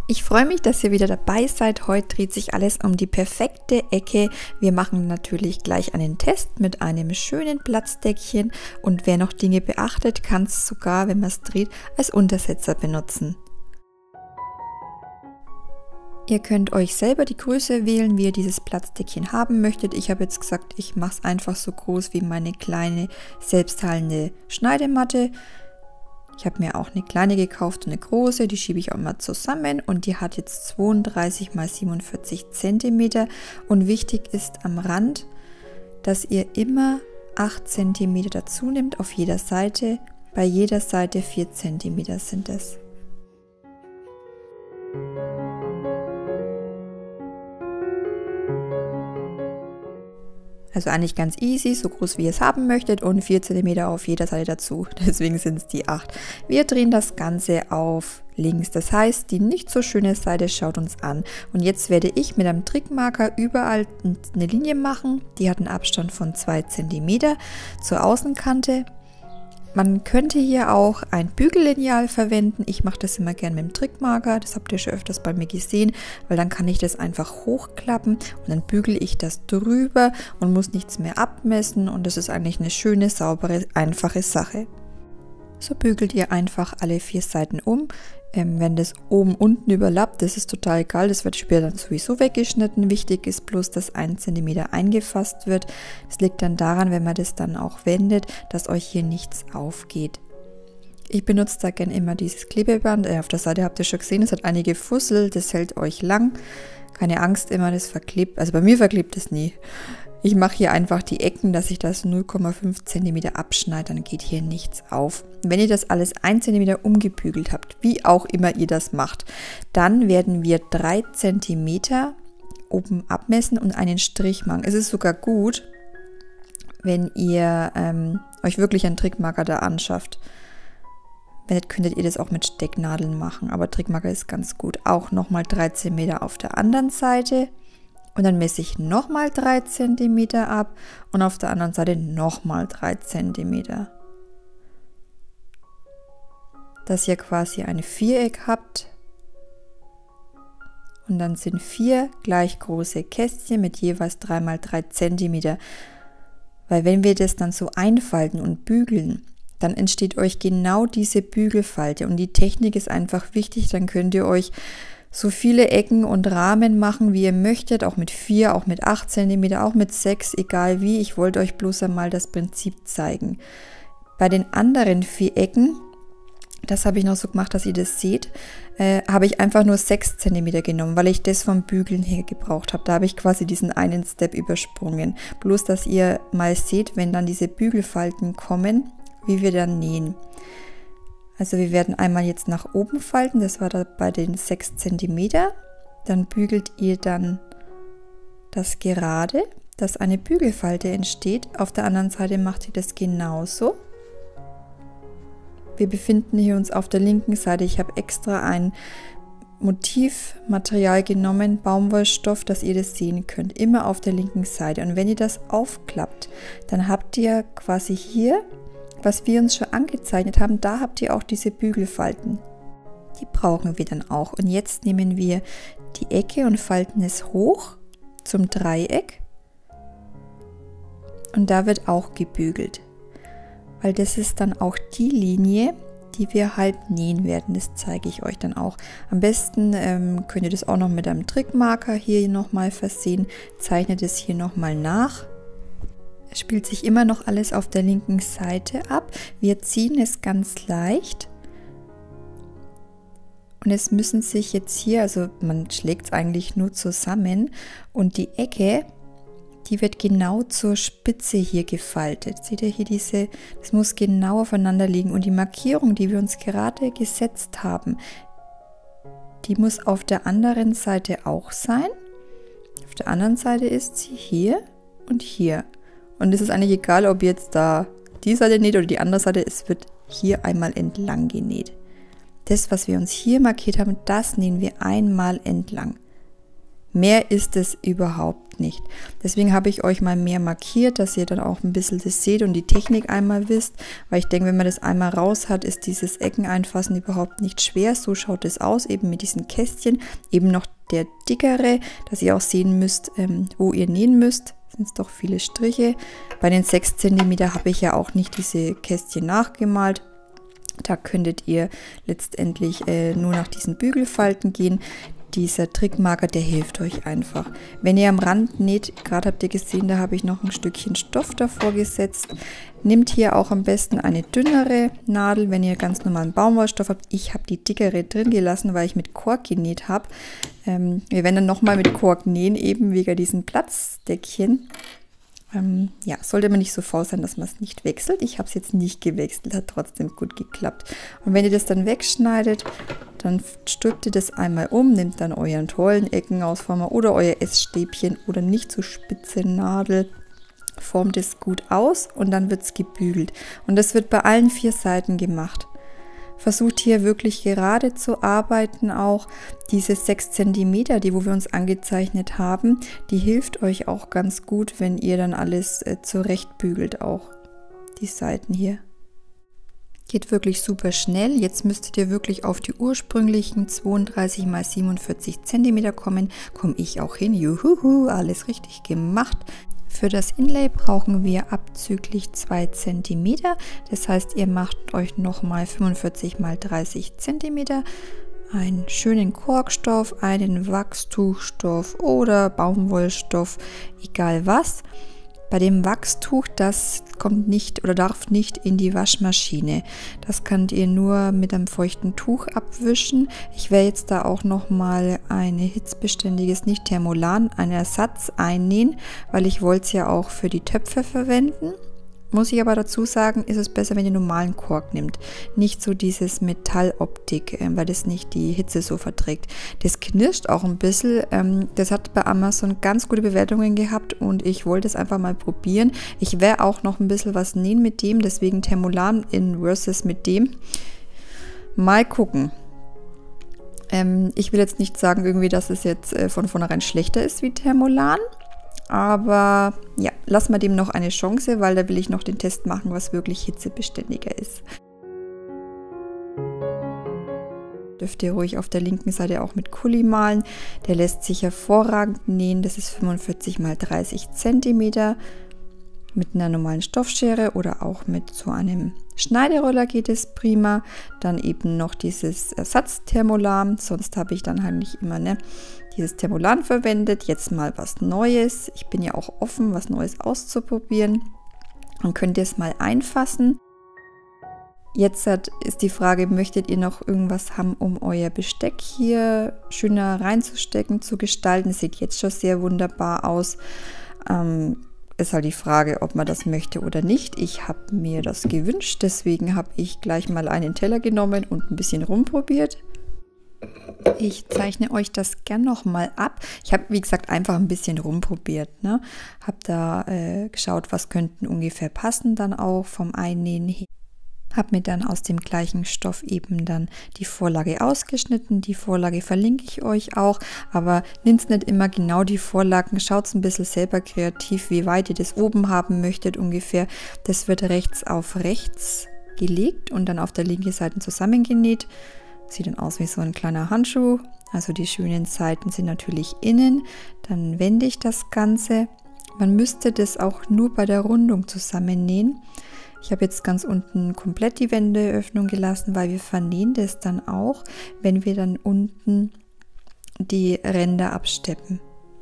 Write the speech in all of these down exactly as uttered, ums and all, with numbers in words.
Ich freue mich, dass ihr wieder dabei seid. Heute dreht sich alles um die perfekte Ecke. Wir machen natürlich gleich einen Test mit einem schönen Platzdeckchen und wer noch Dinge beachtet, kann es sogar, wenn man es dreht, als Untersetzer benutzen. Ihr könnt euch selber die Größe wählen, wie ihr dieses Platzdeckchen haben möchtet. Ich habe jetzt gesagt, ich mache es einfach so groß wie meine kleine selbstheilende Schneidematte. Ich habe mir auch eine kleine gekauft und eine große, die schiebe ich auch mal zusammen und die hat jetzt zweiunddreißig mal siebenundvierzig Zentimeter und wichtig ist am Rand, dass ihr immer acht Zentimeter dazu nehmt auf jeder Seite, bei jeder Seite vier Zentimeter sind es. Also eigentlich ganz easy, so groß wie ihr es haben möchtet und vier Zentimeter auf jeder Seite dazu, deswegen sind es die acht. Wir drehen das Ganze auf links, das heißt, die nicht so schöne Seite schaut uns an. Und jetzt werde ich mit einem Trickmarker überall eine Linie machen, die hat einen Abstand von zwei Zentimeter zur Außenkante. Man könnte hier auch ein Bügellineal verwenden. Ich mache das immer gerne mit dem Trickmarker. Das habt ihr schon öfters bei mir gesehen, weil dann kann ich das einfach hochklappen und dann bügele ich das drüber und muss nichts mehr abmessen und das ist eigentlich eine schöne, saubere, einfache Sache. So bügelt ihr einfach alle vier Seiten um. Ähm, wenn das oben unten überlappt, das ist total egal, das wird später dann sowieso weggeschnitten. Wichtig ist bloß, dass ein Zentimeter eingefasst wird. Das liegt dann daran, wenn man das dann auch wendet, dass euch hier nichts aufgeht. Ich benutze da gerne immer dieses Klebeband. Äh, auf der Seite habt ihr schon gesehen, es hat einige Fussel, das hält euch lang. Keine Angst immer, das verklebt, also bei mir verklebt es nie. Ich mache hier einfach die Ecken, dass ich das null Komma fünf Zentimeter abschneide, dann geht hier nichts auf. Wenn ihr das alles ein Zentimeter umgebügelt habt, wie auch immer ihr das macht, dann werden wir drei Zentimeter oben abmessen und einen Strich machen. Es ist sogar gut, wenn ihr ähm, euch wirklich einen Trickmarker da anschafft. Wenn nicht, könntet ihr das auch mit Stecknadeln machen, aber Trickmarker ist ganz gut. Auch nochmal drei Zentimeter auf der anderen Seite. Und dann messe ich nochmal drei Zentimeter ab und auf der anderen Seite nochmal drei Zentimeter. Dass ihr quasi ein Viereck habt. Und dann sind vier gleich große Kästchen mit jeweils drei mal drei Zentimeter. Weil wenn wir das dann so einfalten und bügeln, dann entsteht euch genau diese Bügelfalte. Und die Technik ist einfach wichtig, dann könnt ihr euch so viele Ecken und Rahmen machen, wie ihr möchtet, auch mit vier, auch mit acht Zentimeter, auch mit sechs, egal wie. Ich wollte euch bloß einmal das Prinzip zeigen. Bei den anderen vier Ecken, das habe ich noch so gemacht, dass ihr das seht, äh, habe ich einfach nur sechs Zentimeter genommen, weil ich das vom Bügeln her gebraucht habe. Da habe ich quasi diesen einen Step übersprungen. Bloß, dass ihr mal seht, wenn dann diese Bügelfalten kommen, wie wir dann nähen. Also wir werden einmal jetzt nach oben falten, das war da bei den sechs Zentimeter. Dann bügelt ihr dann das gerade, dass eine Bügelfalte entsteht. Auf der anderen Seite macht ihr das genauso. Wir befinden hier uns auf der linken Seite. Ich habe extra ein Motivmaterial genommen, Baumwollstoff, dass ihr das sehen könnt. Immer auf der linken Seite. Und wenn ihr das aufklappt, dann habt ihr quasi hier, was wir uns schon angezeichnet haben, da habt ihr auch diese Bügelfalten. Die brauchen wir dann auch. Und jetzt nehmen wir die Ecke und falten es hoch zum Dreieck. Und da wird auch gebügelt. Weil das ist dann auch die Linie, die wir halt nähen werden. Das zeige ich euch dann auch. Am besten ähm, könnt ihr das auch noch mit einem Trickmarker hier nochmal versehen. Zeichnet es hier nochmal nach. Es spielt sich immer noch alles auf der linken Seite ab. Wir ziehen es ganz leicht. Und es müssen sich jetzt hier, also man schlägt es eigentlich nur zusammen. Und die Ecke, die wird genau zur Spitze hier gefaltet. Seht ihr hier diese, das muss genau aufeinander liegen. Und die Markierung, die wir uns gerade gesetzt haben, die muss auf der anderen Seite auch sein. Auf der anderen Seite ist sie hier und hier. Und es ist eigentlich egal, ob jetzt da die Seite näht oder die andere Seite, es wird hier einmal entlang genäht. Das, was wir uns hier markiert haben, das nähen wir einmal entlang. Mehr ist es überhaupt nicht. Deswegen habe ich euch mal mehr markiert, dass ihr dann auch ein bisschen das seht und die Technik einmal wisst, weil ich denke, wenn man das einmal raus hat, ist dieses Ecken einfassen überhaupt nicht schwer. So schaut es aus, eben mit diesen Kästchen, eben noch der dickere, dass ihr auch sehen müsst, ähm, wo ihr nähen müsst. Sind es doch viele Striche. Bei den sechs Zentimeter habe ich ja auch nicht diese Kästchen nachgemalt. Da könntet ihr letztendlich äh, nur nach diesen Bügelfalten gehen. Dieser Trickmarker, der hilft euch einfach. Wenn ihr am Rand näht, gerade habt ihr gesehen, da habe ich noch ein Stückchen Stoff davor gesetzt. Nehmt hier auch am besten eine dünnere Nadel, wenn ihr ganz normalen Baumwollstoff habt. Ich habe die dickere drin gelassen, weil ich mit Kork genäht habe. Ähm, wir werden dann nochmal mit Kork nähen, eben wegen diesen Platzdeckchen. Ähm, ja, sollte man nicht so faul sein, dass man es nicht wechselt. Ich habe es jetzt nicht gewechselt, hat trotzdem gut geklappt. Und wenn ihr das dann wegschneidet, dann stülpt ihr das einmal um, nehmt dann euren tollen Eckenausformer oder euer Essstäbchen oder nicht so spitze Nadel, formt es gut aus und dann wird es gebügelt. Und das wird bei allen vier Seiten gemacht. Versucht hier wirklich gerade zu arbeiten, auch diese sechs Zentimeter, die wo wir uns angezeichnet haben, die hilft euch auch ganz gut, wenn ihr dann alles äh, zurechtbügelt, auch die Seiten hier. Geht wirklich super schnell. Jetzt müsstet ihr wirklich auf die ursprünglichen zweiunddreißig mal siebenundvierzig Zentimeter kommen. Komme ich auch hin. Juhu, alles richtig gemacht. Für das Inlay brauchen wir abzüglich zwei Zentimeter. Das heißt, ihr macht euch nochmal fünfundvierzig mal dreißig Zentimeter. Einen schönen Korkstoff, einen Wachstuchstoff oder Baumwollstoff, egal was. Bei dem Wachstuch, das kommt nicht oder darf nicht in die Waschmaschine. Das könnt ihr nur mit einem feuchten Tuch abwischen. Ich werde jetzt da auch nochmal ein hitzbeständiges, nicht Thermolan, einen Ersatz einnähen, weil ich wollte es ja auch für die Töpfe verwenden. Muss ich aber dazu sagen, ist es besser, wenn ihr normalen Kork nehmt. Nicht so dieses Metalloptik, äh, weil das nicht die Hitze so verträgt. Das knirscht auch ein bisschen. Ähm, das hat bei Amazon ganz gute Bewertungen gehabt und ich wollte es einfach mal probieren. Ich werde auch noch ein bisschen was nähen mit dem, deswegen Thermolan in versus mit dem. Mal gucken. Ähm, ich will jetzt nicht sagen, irgendwie, dass es jetzt äh, von vornherein schlechter ist wie Thermolan. Aber ja, lassen wir dem noch eine Chance, weil da will ich noch den Test machen, was wirklich hitzebeständiger ist. Dürft ihr ruhig auf der linken Seite auch mit Kuli malen. Der lässt sich hervorragend nähen. Das ist fünfundvierzig mal dreißig Zentimeter. Mit einer normalen Stoffschere oder auch mit so einem Schneideroller geht es prima. Dann eben noch dieses Ersatzthermolan. Sonst habe ich dann eigentlich immer ne, dieses Thermolan verwendet. Jetzt mal was Neues. Ich bin ja auch offen, was Neues auszuprobieren. Dann könnt ihr es mal einfassen. Jetzt ist die Frage, möchtet ihr noch irgendwas haben, um euer Besteck hier schöner reinzustecken, zu gestalten? Das sieht jetzt schon sehr wunderbar aus. Ähm, ist halt die Frage, ob man das möchte oder nicht. Ich habe mir das gewünscht, deswegen habe ich gleich mal einen Teller genommen und ein bisschen rumprobiert. Ich zeichne euch das gern nochmal ab. Ich habe, wie gesagt, einfach ein bisschen rumprobiert. Ne? Habe da äh, geschaut, was könnten ungefähr passen dann auch vom Einnähen her. Habe mir dann aus dem gleichen Stoff eben dann die Vorlage ausgeschnitten. Die Vorlage verlinke ich euch auch, aber nehmt nicht immer genau die Vorlagen. Schaut ein bisschen selber kreativ, wie weit ihr das oben haben möchtet ungefähr. Das wird rechts auf rechts gelegt und dann auf der linken Seite zusammengenäht. Sieht dann aus wie so ein kleiner Handschuh. Also die schönen Seiten sind natürlich innen. Dann wende ich das Ganze. Man müsste das auch nur bei der Rundung zusammennähen. Ich habe jetzt ganz unten komplett die Wendeöffnung gelassen, weil wir vernähen das dann auch, wenn wir dann unten die Ränder absteppen.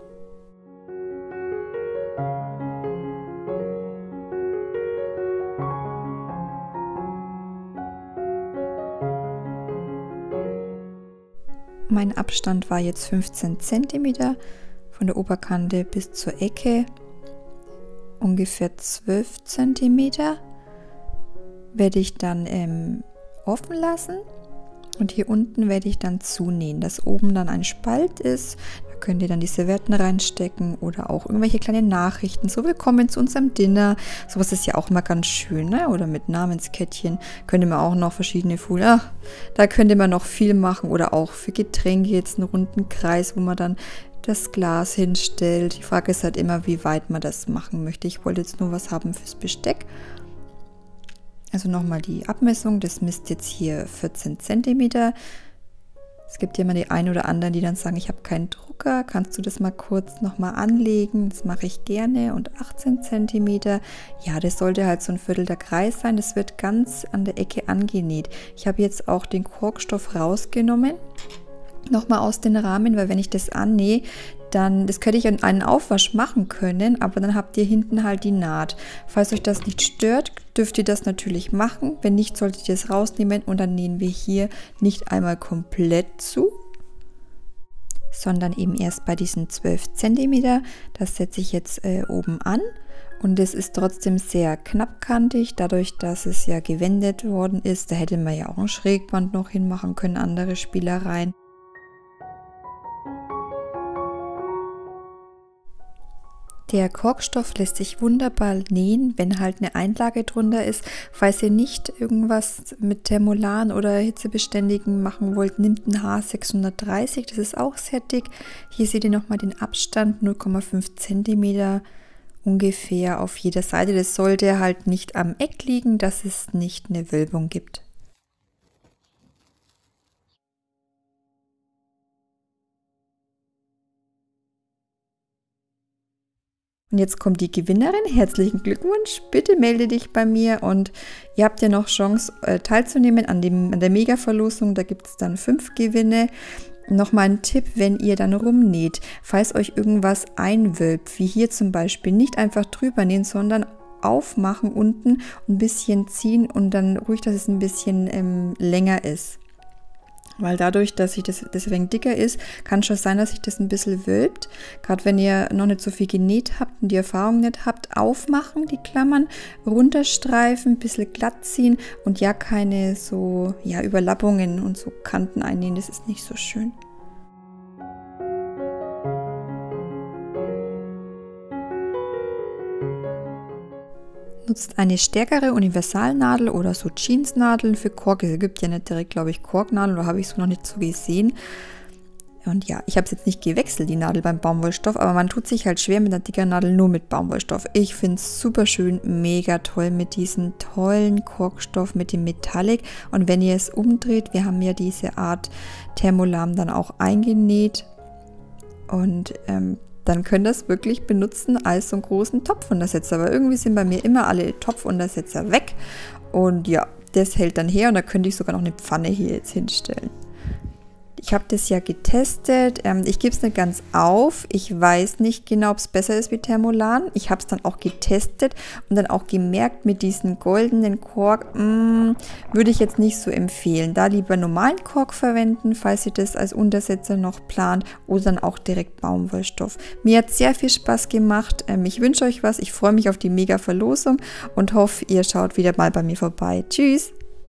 Mein Abstand war jetzt fünfzehn Zentimeter von der Oberkante bis zur Ecke, ungefähr zwölf Zentimeter. Werde ich dann ähm, offen lassen und hier unten werde ich dann zunähen, dass oben dann ein Spalt ist. Da könnt ihr dann die Servietten reinstecken oder auch irgendwelche kleine Nachrichten, so willkommen zu unserem Dinner. Sowas ist ja auch immer ganz schön, ne? Oder mit Namenskettchen könnte man auch noch verschiedene Folien, ach, da könnte man noch viel machen oder auch für Getränke jetzt einen runden Kreis, wo man dann das Glas hinstellt. Die Frage ist halt immer, wie weit man das machen möchte. Ich wollte jetzt nur was haben fürs Besteck. Also nochmal die Abmessung, das misst jetzt hier vierzehn Zentimeter. Es gibt ja immer die einen oder anderen, die dann sagen, ich habe keinen Drucker, kannst du das mal kurz nochmal anlegen? Das mache ich gerne. Und achtzehn Zentimeter, ja, das sollte halt so ein Viertel der Kreis sein. Das wird ganz an der Ecke angenäht. Ich habe jetzt auch den Korkstoff rausgenommen, nochmal aus den Rahmen, weil wenn ich das annähe, dann, das könnte ich an einen Aufwasch machen können, aber dann habt ihr hinten halt die Naht. Falls euch das nicht stört, dürft ihr das natürlich machen. Wenn nicht, solltet ihr es rausnehmen und dann nähen wir hier nicht einmal komplett zu, sondern eben erst bei diesen zwölf Zentimeter. Das setze ich jetzt äh, oben an und es ist trotzdem sehr knappkantig, dadurch, dass es ja gewendet worden ist. Da hätte man ja auch ein Schrägband noch hinmachen können, andere Spielereien. Der Korkstoff lässt sich wunderbar nähen, wenn halt eine Einlage drunter ist. Falls ihr nicht irgendwas mit Thermolan oder Hitzebeständigen machen wollt, nimmt ein H sechshundertdreißig, das ist auch sehr dick. Hier seht ihr nochmal den Abstand, null Komma fünf Zentimeter ungefähr auf jeder Seite. Das sollte halt nicht am Eck liegen, dass es nicht eine Wölbung gibt. Und jetzt kommt die Gewinnerin. Herzlichen Glückwunsch. Bitte melde dich bei mir und ihr habt ja noch Chance äh, teilzunehmen an, dem, an der Mega-Verlosung. Da gibt es dann fünf Gewinne. Nochmal ein Tipp, wenn ihr dann rumnäht, falls euch irgendwas einwölbt, wie hier zum Beispiel, nicht einfach drüber nähen, sondern aufmachen unten, ein bisschen ziehen und dann ruhig, dass es ein bisschen ähm, länger ist. Weil dadurch, dass sich das deswegen dicker ist, kann schon sein, dass sich das ein bisschen wölbt. Gerade wenn ihr noch nicht so viel genäht habt und die Erfahrung nicht habt, aufmachen die Klammern, runterstreifen, ein bisschen glatt ziehen und ja keine so ja, Überlappungen und so Kanten einnähen. Das ist nicht so schön. Nutzt eine stärkere Universalnadel oder so Jeansnadeln für Kork. Es gibt ja nicht direkt, glaube ich, Korknadeln, oder habe ich so noch nicht so gesehen. Und ja, ich habe es jetzt nicht gewechselt, die Nadel beim Baumwollstoff, aber man tut sich halt schwer mit einer dicken Nadel nur mit Baumwollstoff. Ich finde es super schön, mega toll mit diesem tollen Korkstoff, mit dem Metallic. Und wenn ihr es umdreht, wir haben ja diese Art Thermolam dann auch eingenäht und ähm, dann könnt ihr es wirklich benutzen als so einen großen Topfuntersetzer. Aber irgendwie sind bei mir immer alle Topfuntersetzer weg. Und ja, das hält dann her und da könnte ich sogar noch eine Pfanne hier jetzt hinstellen. Ich habe das ja getestet. Ähm, ich gebe es nicht ganz auf. Ich weiß nicht genau, ob es besser ist wie Thermolan. Ich habe es dann auch getestet und dann auch gemerkt, mit diesem goldenen Kork mh, würde ich jetzt nicht so empfehlen. Da lieber normalen Kork verwenden, falls ihr das als Untersetzer noch plant, oder dann auch direkt Baumwollstoff. Mir hat sehr viel Spaß gemacht. Ähm, ich wünsche euch was. Ich freue mich auf die Mega-Verlosung und hoffe, ihr schaut wieder mal bei mir vorbei. Tschüss!